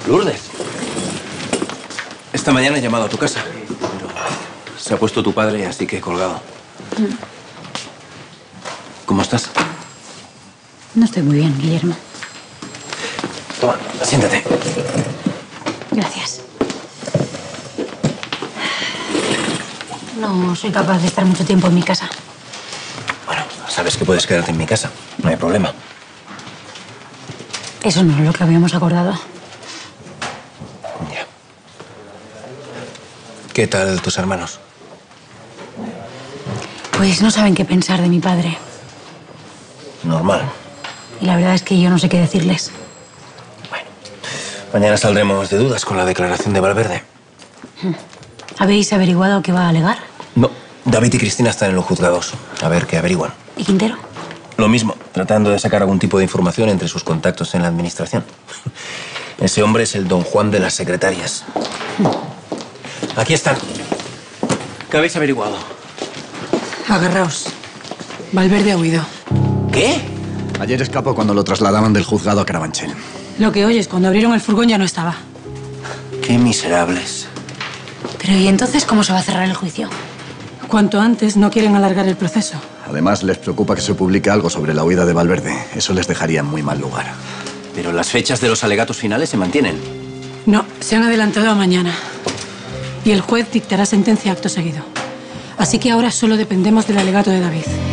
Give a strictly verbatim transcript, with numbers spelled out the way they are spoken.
Lourdes. Esta mañana he llamado a tu casa, pero se ha puesto tu padre, así que he colgado. Mm. ¿Cómo estás? No estoy muy bien, Guillermo. Toma, siéntate. Gracias. No soy capaz de estar mucho tiempo en mi casa. Bueno, sabes que puedes quedarte en mi casa. No hay problema. Eso no es lo que habíamos acordado. Ya. ¿Qué tal tus hermanos? Pues no saben qué pensar de mi padre. Normal. Y la verdad es que yo no sé qué decirles. Bueno, mañana saldremos de dudas con la declaración de Valverde. ¿Habéis averiguado qué va a alegar? No, David y Cristina están en los juzgados. A ver qué averiguan. ¿Y Quintero? Lo mismo, tratando de sacar algún tipo de información entre sus contactos en la administración. Ese hombre es el don Juan de las secretarias. Aquí están. ¿Qué habéis averiguado? Agarraos. Valverde ha huido. ¿Qué? Ayer escapó cuando lo trasladaban del juzgado a Carabanchel. Lo que oyes, cuando abrieron el furgón ya no estaba. Qué miserables. Pero ¿y entonces cómo se va a cerrar el juicio? Cuanto antes, no quieren alargar el proceso. Además, les preocupa que se publique algo sobre la huida de Valverde. Eso les dejaría en muy mal lugar. Pero las fechas de los alegatos finales se mantienen. No, se han adelantado a mañana. Y el juez dictará sentencia acto seguido. Así que ahora solo dependemos del alegato de David.